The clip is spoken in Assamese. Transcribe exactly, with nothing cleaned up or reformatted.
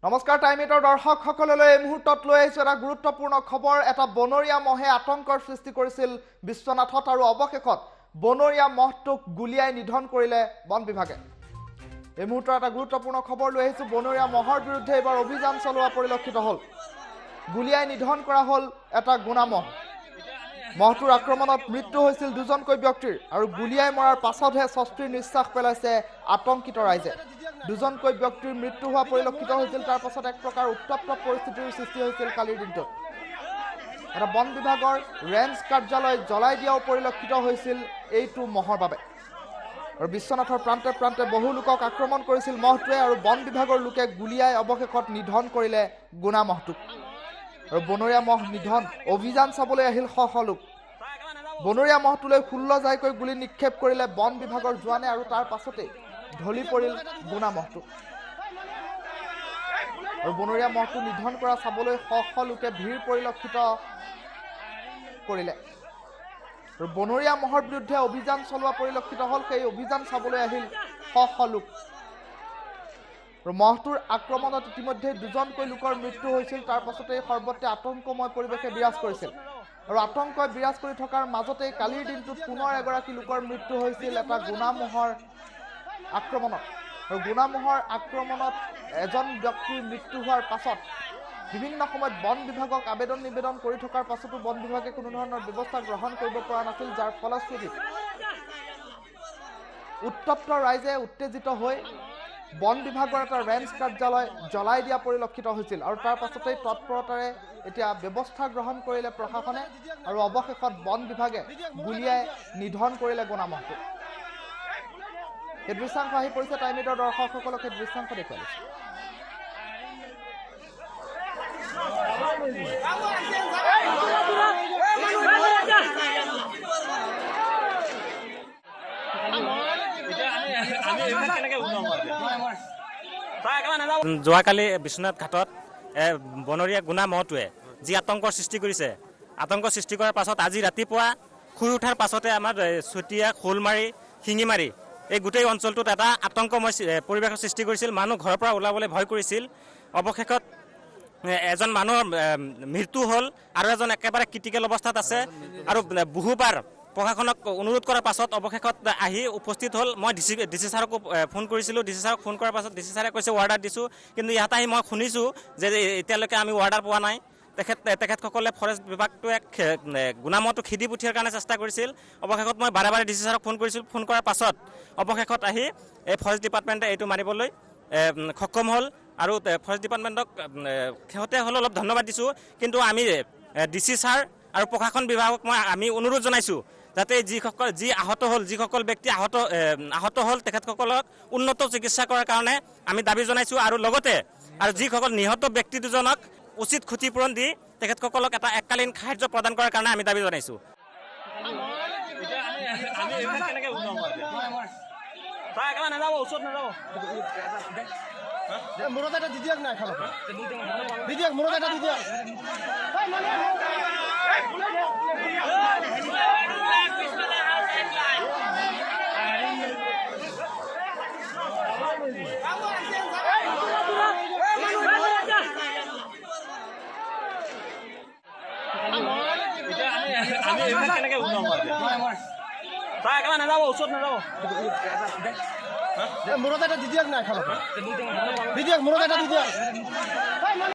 নমস্কাৰ টাইম এইটৰ দৰ্শক সকললৈ এই মুহূৰ্তত লৈ আহিছো এটা গুৰুত্বপূৰ্ণ খবৰ এটা বনৰীয়া মহে আতংকৰ সৃষ্টি কৰিছিল বিশ্বনাথত আৰু অৱশেষত বনৰীয়া মহটোক গুলিয়াই নিধন কৰিলে বন বিভাগে এই মুহূৰ্তৰ এটা গুৰুত্বপূৰ্ণ খবৰ লৈ আহিছো বনৰীয়া মহৰ বিৰুদ্ধে এবাৰ অভিযান চলোৱা পৰিলক্ষিত হ'ল গুলিয়াই নিধন কৰা হ'ল এটা গুণা মহ মহটোৰ আক্ৰমণত মৃত্যু হৈছিল দুজনকৈ ব্যক্তিৰ আৰু গুলিয়াই মৰাৰ পাছতহে স্বস্তিৰ নিশ্বাস পেলাইছে আতংকিত ৰাইজে দুজনকৈ ব্যক্তিৰ মৃত্যু হোৱা পৰিলক্ষিত হৈছিল তাৰ পাছত এক প্ৰকাৰ উত্তপ্ত পৰিস্থিতিৰ সৃষ্টি হৈছিল কালিৰ দিনটোত এটা বন বিভাগৰ ৰেঞ্জ কাৰ্যালয় জ্বলাই দিয়াও পৰিলক্ষিত হৈছিল এইটো মহৰ বাবে আৰু বিশ্বনাথৰ প্ৰান্তে প্ৰান্তে বহু লোকক আক্ৰমণ কৰিছিল মহটোৱে আৰু বন বিভাগৰ লোকে গুলিয়াই অৱশেষত নিধন কৰিলে গুণা মহটোক আৰু বনৰীয়া মহ নিধন অভিযান চাবলৈ আহিল শ শ লোক বনৰীয়া মহটোলৈ ষোল্ল জাইকৈ গুলি নিক্ষেপ কৰিলে বন বিভাগৰ জোৱানে আৰু তাৰ পাছতে ঢলি পৰিল গুণা মহটো আৰু বনৰীয়া মহটো নিধন কৰা চাবলৈ শ শ লোকে ভিৰ পৰিলক্ষিত কৰিলে আৰু বনৰীয়া মহৰ বিৰুদ্ধে অভিযান চলোৱা পৰিলক্ষিত হ'ল সেই অভিযান চাবলৈ আহিল শ শ লোক আৰু মহটোৰ আক্ৰমণত ইতিমধ্যে দুজনকৈ লোকৰ মৃত্যু হৈছিল তাৰ পাছতে সৰ্বত্ৰে আতংকময় পৰিৱেশে বিৰাজ কৰিছিল আৰু আতংকই বিৰাজ কৰি থকাৰ মাজতে কালিৰ দিনটোত পুনৰ এগৰাকী লোকৰ মৃত্যু হৈছিল এটা গুণা মহৰ আক্ৰমণত আৰু গুণা মহৰ আক্ৰমণত এজন ব্যক্তিৰ মৃত্যু হোৱাৰ পাছত বিভিন্ন সময়ত বন বিভাগক আবেদন নিবেদন কৰি থকাৰ পাছতো বন বিভাগে কোনো ধৰণৰ ব্যৱস্থা গ্ৰহণ কৰিব পৰা নাছিল যাৰ ফলশ্ৰুতিত উত্তপ্ত ৰাইজে উত্তেজিত হৈ বন বিভাগৰ এটা ৰেঞ্জ কাৰ্যালয় জ্বলাই দিয়া পৰিলক্ষিত হৈছিল আৰু তাৰ পাছতেই তৎপৰতাৰে এতিয়া ব্যৱস্থা গ্ৰহণ কৰিলে প্ৰশাসনে আৰু অৱশেষত বন বিভাগে গুলিয়াই নিধন কৰিলে গুণা মহটো এই দৃশ্যাংশ আহি পৰিছে টাইম এইটৰ দৰ্শকসকলক এই দৃশ্যাংশ দেখুৱাইছে যোৱাকালি বিশ্বনাথ ঘাটত বনৰীয়া গুণা মহটোৱে যি আতংকৰ সৃষ্টি কৰিছে আতংক সৃষ্টি কৰাৰ পাছত আজি ৰাতিপুৱা শুই উঠাৰ পাছতে আমাৰ চতিয়া শোলমাৰী শিঙিমাৰী এই গোটেই অঞ্চলটোত এটা আতংকময় পৰিৱেশৰ সৃষ্টি কৰিছিল মানুহ ঘৰৰ পৰা ওলাবলৈ ভয় কৰিছিল অৱশেষত এজন মানুহৰ মৃত্যু হ'ল আৰু এজন একেবাৰে ক্ৰিটিকেল অৱস্থাত আছে আৰু বহুবাৰ প্ৰশাসনক অনুৰোধ কৰাৰ পাছত অৱশেষত আহি উপস্থিত হ'ল মই ডি চি ডি চি ছাৰকো ফোন কৰিছিলোঁ ডি চি ছাৰক ফোন কৰাৰ পাছত ডি চি ছাৰে কৈছে অৰ্ডাৰ দিছোঁ কিন্তু ইয়াত আহি মই শুনিছোঁ যে এতিয়ালৈকে আমি অৰ্ডাৰ পোৱা নাই তেখেত তেখেতসকলে ফৰেষ্ট বিভাগটোৱে গুণা মহটো খেদি পঠিওৱাৰ কাৰণে চেষ্টা কৰিছিল অৱশেষত মই বাৰে বাৰে ডি চি ছাৰক ফোন কৰিছিলোঁ ফোন কৰাৰ পাছত অৱশেষত আহি এই ফৰেষ্ট ডিপাৰ্টমেণ্টে এইটো মাৰিবলৈ সক্ষম হ'ল আৰু ফৰেষ্ট ডিপাৰ্টমেণ্টক সিহঁতে হ'লেও অলপ ধন্যবাদ দিছোঁ কিন্তু আমি ডি চি ছাৰ আৰু প্ৰশাসন বিভাগক মই আমি অনুৰোধ জনাইছোঁ যাতে যিসকল যি আহত হ'ল যিসকল ব্যক্তি আহত আহত হ'ল তেখেতসকলক উন্নত চিকিৎসা কৰাৰ কাৰণে আমি দাবী জনাইছোঁ আৰু লগতে আৰু যিসকল নিহত ব্যক্তি দুজনক উচিত ক্ষতিপূৰণ দি তেখেতসকলক এটা এককালীন সাহায্য প্ৰদান কৰাৰ কাৰণে আমি দাবী জনাইছোঁ মূৰত এটা দি দিয়ক নাই খালক দি দিয়ক মূৰত এটা দি দিয়ক মূৰত এটা দি দিয়ক নাই খালক দি দিয়ক মূৰত এটা দি দিয়ক